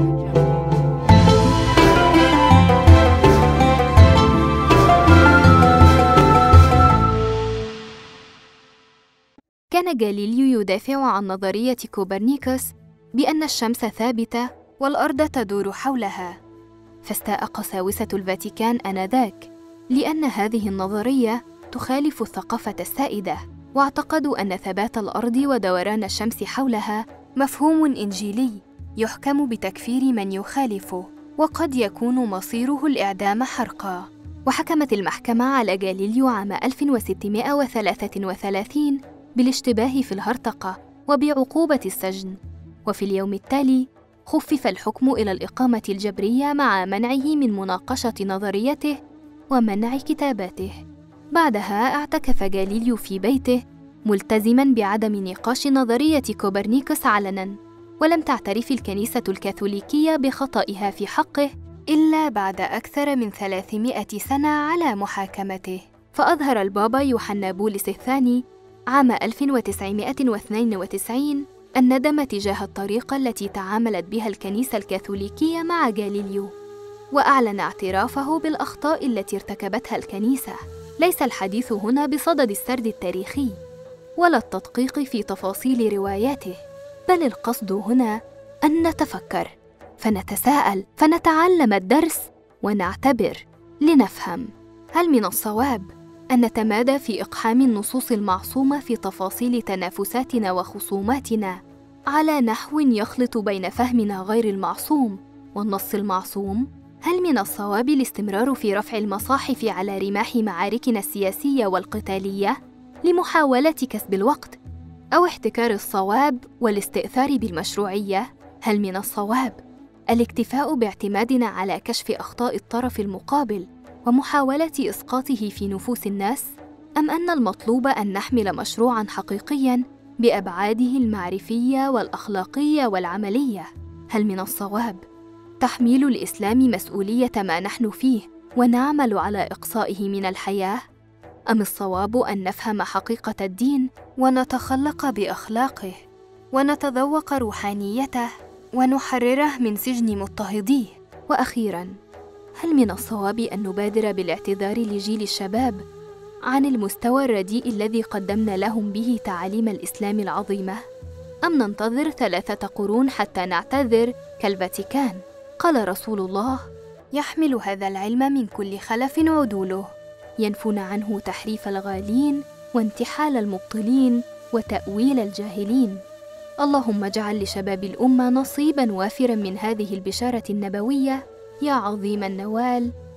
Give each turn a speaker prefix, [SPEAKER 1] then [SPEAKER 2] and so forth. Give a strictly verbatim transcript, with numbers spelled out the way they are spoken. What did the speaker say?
[SPEAKER 1] كان غاليليو يدافع عن نظرية كوبرنيكوس بأن الشمس ثابتة والأرض تدور حولها، فاستاء قساوسة الفاتيكان آنذاك لأن هذه النظرية تخالف الثقافة السائدة، واعتقدوا أن ثبات الأرض ودوران الشمس حولها مفهوم إنجيلي يحكم بتكفير من يخالفه، وقد يكون مصيره الإعدام حرقاً. وحكمت المحكمة على غاليليو عام ألف وستمائة وثلاثة وثلاثين بالاشتباه في الهرطقة وبعقوبة السجن، وفي اليوم التالي خفف الحكم إلى الإقامة الجبرية مع منعه من مناقشة نظريته ومنع كتاباته. بعدها اعتكف غاليليو في بيته ملتزماً بعدم نقاش نظرية كوبرنيكوس علناً، ولم تعترف الكنيسة الكاثوليكية بخطئها في حقه إلا بعد أكثر من ثلاثمائة سنة على محاكمته. فأظهر البابا يوحنا بولس الثاني عام ألف وتسعمائة واثنين وتسعين الندم تجاه الطريقة التي تعاملت بها الكنيسة الكاثوليكية مع غاليليو، وأعلن اعترافه بالأخطاء التي ارتكبتها الكنيسة. ليس الحديث هنا بصدد السرد التاريخي ولا التدقيق في تفاصيل رواياته، بل القصد هنا أن نتفكر فنتساءل فنتعلم الدرس ونعتبر لنفهم. هل من الصواب أن نتمادى في إقحام النصوص المعصومة في تفاصيل تنافساتنا وخصوماتنا على نحو يخلط بين فهمنا غير المعصوم والنص المعصوم؟ هل من الصواب الاستمرار في رفع المصاحف على رماح معاركنا السياسية والقتالية لمحاولة كسب الوقت، أو احتكار الصواب والاستئثار بالمشروعية؟ هل من الصواب الاكتفاء باعتمادنا على كشف أخطاء الطرف المقابل ومحاولة إسقاطه في نفوس الناس، أم أن المطلوب أن نحمل مشروعاً حقيقياً بأبعاده المعرفية والأخلاقية والعملية؟ هل من الصواب تحميل الإسلام مسؤولية ما نحن فيه ونعمل على إقصائه من الحياة؟ أم الصواب أن نفهم حقيقة الدين ونتخلق بأخلاقه ونتذوق روحانيته ونحرره من سجن مضطهديه؟ وأخيراً، هل من الصواب أن نبادر بالاعتذار لجيل الشباب عن المستوى الرديء الذي قدمنا لهم به تعاليم الإسلام العظيمة؟ أم ننتظر ثلاثة قرون حتى نعتذر كالفاتيكان؟ قال رسول الله: يحمل هذا العلم من كل خلف عدوله، ينفون عنه تحريف الغالين وانتحال المبطلين وتأويل الجاهلين. اللهم اجعل لشباب الأمة نصيباً وافراً من هذه البشارة النبوية يا عظيم النوال